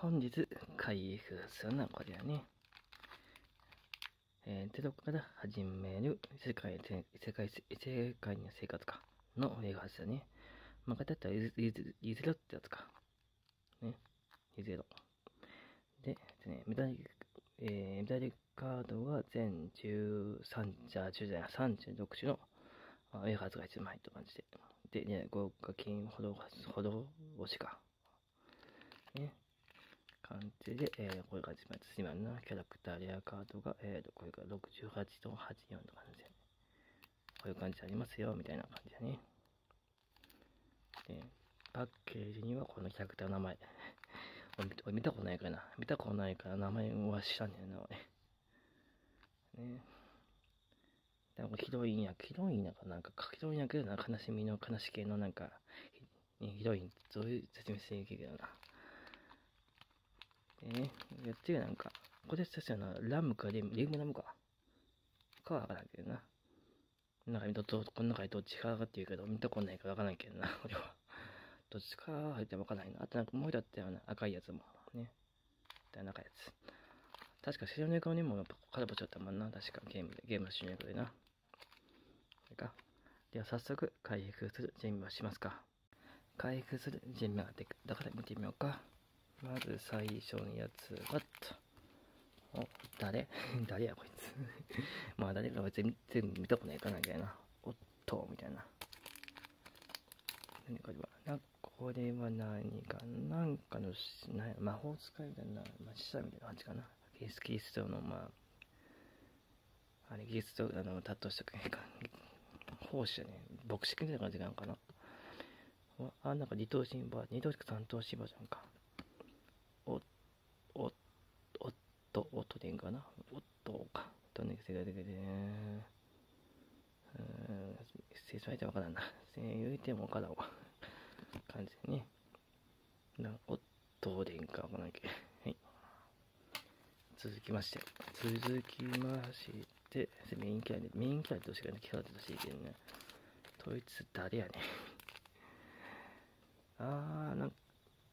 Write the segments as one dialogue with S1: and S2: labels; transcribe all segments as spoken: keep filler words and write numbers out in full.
S1: 本日開封するのはこれだね。えー、ゼロから始める世界、世界、世界の生活かの映画だね。まあ、形だったらイゼロってやつか。ね。イゼロ。で、でね、メダル、えー、メダルカードが全じゅうさん、じゃあ、じゅうじゃない、さんじゅうろく種の、まあ、ウェハーズがいちまいと感じで。で、ね、豪華金ほど、ほど押しか。ね。感じで、えー、こういう感じで、今のキャラクターレアカードが、えーと、これがろくじゅうはちとはちじゅうよんと感じで、こういう感じありますよ、みたいな感じだね。で、パッケージにはこのキャラクターの名前。俺見たことないからな。見たことないから名前は知らんねんな、俺。ね。でもヒロインや、ヒロインやかなんか、ヒロインやけどな、悲しみの悲し系のなんか、ヒロイン、そういう説明していけるけどな。でね、やってるなんか、これ確かな、ラムかリム、リムラムか。かはわからんけどな。なんか、どこの中にどっちかがって言うけど、見たことないからわからんけどな、俺は。どっちか入ってもわからないな。あとなんかもう一つあったような、赤いやつも。ね。赤いやつ。確か、白猫にもカラボちゃったもんな。確か、ゲームで、ゲームの白猫でな。これか。では、早速、開封する準備をしますか。開封する準備ができたから見てみようか。まず最初のやつはっと。お、誰誰やこいつまあ誰か別に全部見たことないかなみたいな。おっと、みたいな。何これはな、これは何かなんかの、な魔法使いみたいな、まあ、死者みたいな感じかな。キリスキリストの、まあ、あれ、キリスト、あの、タッとした奉仕だね。牧師みたいな感じなのかな。あ、なんか二等身バー、二等身か三等身バージョンか。お、お、おっと、おっとでいいんかな。おっとか。とね、世界的でね。うーん、説明してわからんな。言うてもわからんわ。感じでね。なおっとでいいんかわからんけ。はい。続きまして。続きまして、メインキャラで、メインキャラとしてかね、キャラとしていけるね。こいつ誰やねん。あー、なんか、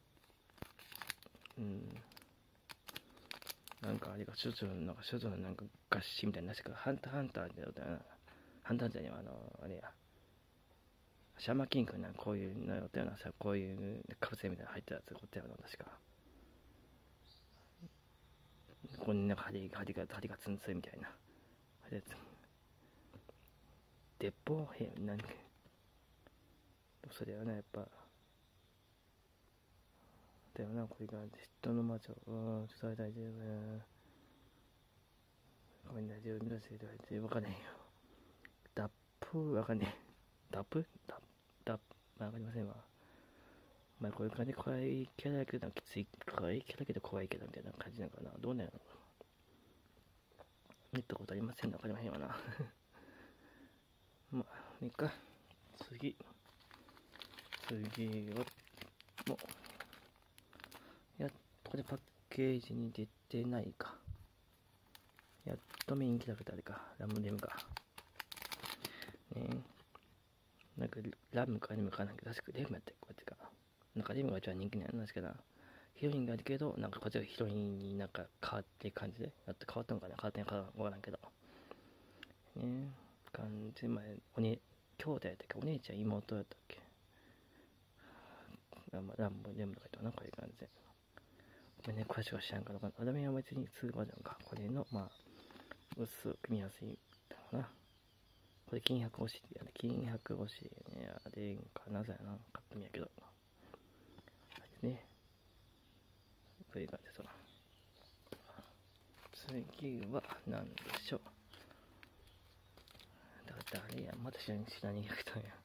S1: うん。なんかあれが、処女の、なんか処女のなんか合詞みたいな、確かハンターハンターでだったな。ハンターじゃねえわ、あの、あれや。シャーマキングな、こういうのやったようなさ、こういうカプセルみたいなの入ったやつ、こったよな、確か。ここになんか針が、針が、針がツンツンみたいな。あれやつ。鉄砲兵、なんか。それはね、やっぱ。だよな、これが、人の魔女、うん、ちょっと大丈夫ね。ごめんなさい、自分のせいではわかんないよ。ダップ、わかんねえ。ダップダップ、ダップ、わかりませんわ。まあこういう感じで怖いキャラだけど、きつい、怖いキャラだけど怖いキャラみたいな感じなのかな。どうなの見たことありませんのわかりませんわな。まあ、いいか。次。次は、もう、やっとこれパッケージに出てないか。やっとメインキャラクターでか。ラムレムか。ねなんか、ラムかレムかなんか、確かレムやったっけこうやってか。なんかレムが一番人気なんですけど、ヒロインがいるけど、なんかこっちがヒロインになんか変わってる感じで、やっと変わったのかな変わってんかわからんけど。ね感じ、前、おね、兄弟やったっけお姉ちゃん妹やったっけラム、ラム、レムとか言ったな、こういう感じで。ごめんね、詳しくは知らんから、アダメは別にツーバージョンか。これの、まあ、薄く組みやすいだろうな。これ金箔押しやね。金箔押しね。あれんかなぜやな。買ってみやけど。ね。こういう感じですわ。次は何でしょう。だから誰やまた知らん、知らんやったんや。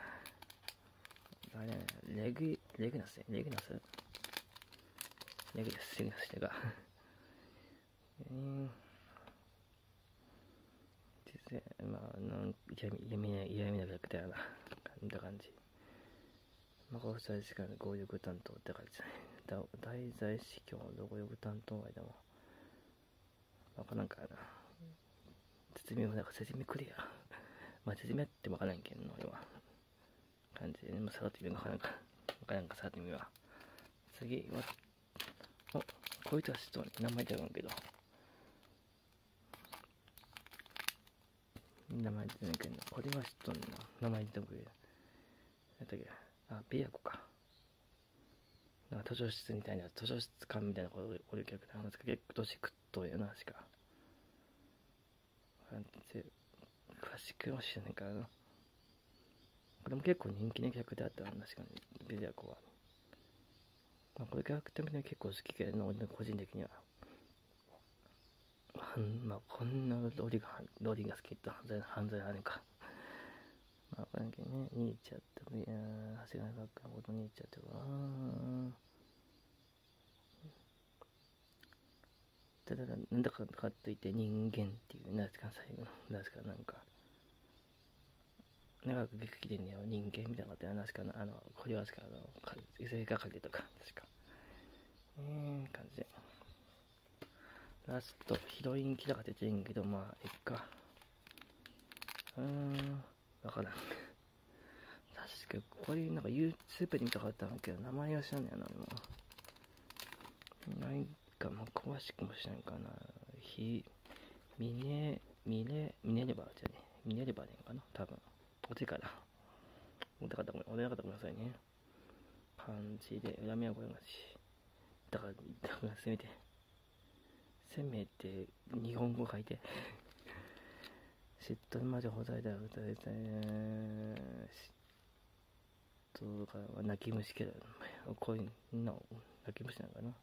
S1: 誰やねレグ、レグナスレグナスレグです。レグナスレが。えー。実際、まあ、なん嫌味、嫌味な、嫌味なキャラクターやな。見た感じ。魔法使い時間で強力担当って感じだね。大罪司教の強力担当外でも。わからんからな。説明もなんか説明くれや。まあ説明やってもわからんけんの、俺は。感じでね。まあ、触ってみようかわからんか。わからんか、触ってみよう。次は、お、 こいつは知っとんね。名前出るんけど。名前出てないけど、これは知っとんねんな。名前出てくれ。なんだっけ。あ、ビアコか。なんか図書室みたいな、図書室館みたいなことおるキャラクターなんですけど、結構年食っとるよな、しか。詳しくは知らないからな。これも結構人気のキャラクターだったな、確かに。ビアコは。まあ、これキャラクターも結構好きけど、俺の個人的には。まあ、こんなロリが、ロリが好きって犯罪、犯罪あるんか。まあ、わからんけどね、兄ちゃんと、いやー、長谷川学科のこと兄ちゃんとか、ただ、なんだかかといって人間っていう、なんですか、最後の、なんですか、なんか、長く劇でね、人間みたいなことやなしかな、あの、これはしか、あの、異性がかけとか、確か。えー、感じで。ラスト、ヒロインキラが出てんけど、まあ、えっか。うーん、わからん。確か、これ、なんか YouTube で見たかったんだけど、名前は知らんねやな、俺も。なんか、まあ、詳しくも知らんかな。ひ、ミネ、ミネ、ミネレバーじゃね。ミネレバーでんかな、多分。お手から。お手からごめん、お手からごめんなさいね。漢字で、恨みはこれがし。だから、だからせめて、せめて、日本語書いて。嫉妬までほざいたら歌いたい。嫉妬が泣き虫けど、こういうの、泣き虫なのかな。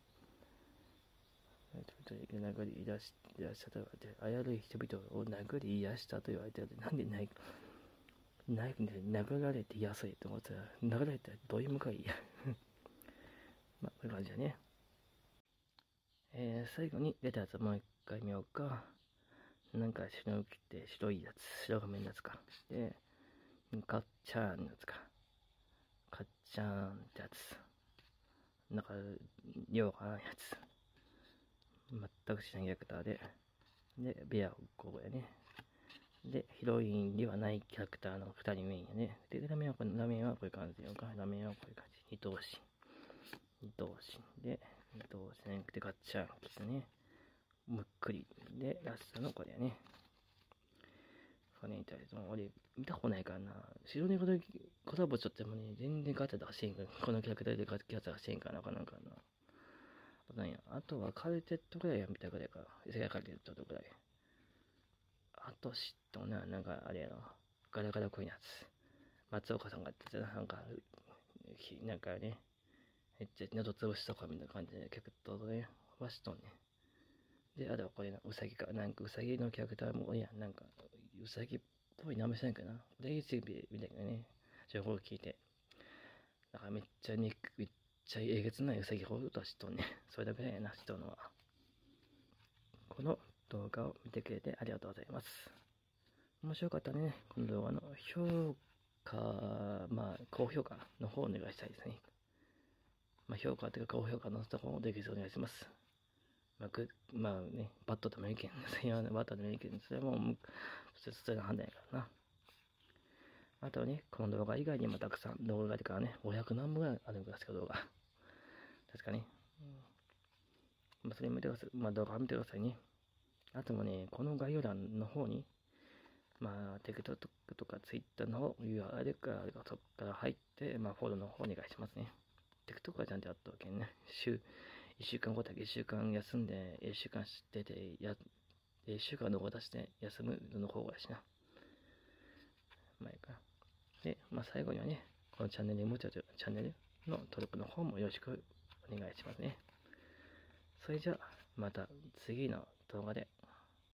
S1: 殴り出し、出したと言われて、あやる人々を殴り癒したと言われて、なんでないナイフで殴られて安いと思ったら、殴られたらどういう向かいや。まあ、こういう感じだね。えー、最後に出たやつもう一回見ようか。なんか白を切って白いやつ、白がめんやつか。で、カッチャーンのやつか。カッチャーンってやつ。なんか、ようわからんやつ。全く知らんキャラクターで。で、ベアゴーやね。で、ヒロインではないキャラクターのふたりメインやね。で、ラメンはこのラメンはこういう感じよか。ラメンはこういう感じ。二頭身。二頭身で、二頭身でガッチャンキスね。むっくり。で、ラストのこれやね。これに対して、俺、見たことないからな。白猫でコラボしとってもね、全然ガチャ出してんから、このキャラクターでガチャ出してんからなかなかな。なんや。あとはカルテットぐらいは見たぐらいか。世界カルテットぐらい。あと知っとな、なんかあれやろ。ガラガラコインやつ。松岡さんがやってたなんか、なんかね、めっちゃ喉潰しとかみたいな感じで、結構とね、はしとんね。で、あとはこれな、うさぎか。なんかうさぎのキャラクターも、いや、なんか、うさぎっぽい名前しないかな。これ YouTube みたいなね、情報を聞いて。だからめっちゃね、めっちゃえげつないうさぎほどとしとんね。それだけだよな、しとんのは。この動画を見てくれてありがとうございます。面白かったね。この動画の評価、まあ、高評価の方をお願いしたいですね。まあ、評価というか高評価のところもできずお願いします。まあ、くまあね、バットでもいいけん。それはバットでもいいけん。それはもう、それ普通の判断やからな。あとね、この動画以外にもたくさん動画があるからね、ごひゃくなんぼぐらいあるんですか、動画。確かね。うん、まあ、それ見てください。まあ、動画見てくださいね。あともね、この概要欄の方に、まあ、TikTok とか Twitter の ユーアールエル からそこから入って、まあ、フォローの方お願いしますね。TikTok はちゃんとやっとけんね。週、いっしゅうかんごだけいっしゅうかん休んで、いっしゅうかんしてて、や、いっしゅうかんの動画出して休むの方がいいしな。まあいいか。で、まあ最後にはね、このチャンネルもうちょっとチャンネルの登録の方もよろしくお願いしますね。それじゃあ、また次の動画で